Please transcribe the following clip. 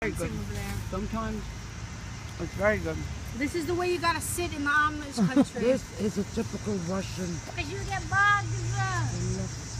Very good. Over there. Sometimes it's very good. This is the way you gotta sit in the Amish country. This is a typical Russian. Because you get bugs.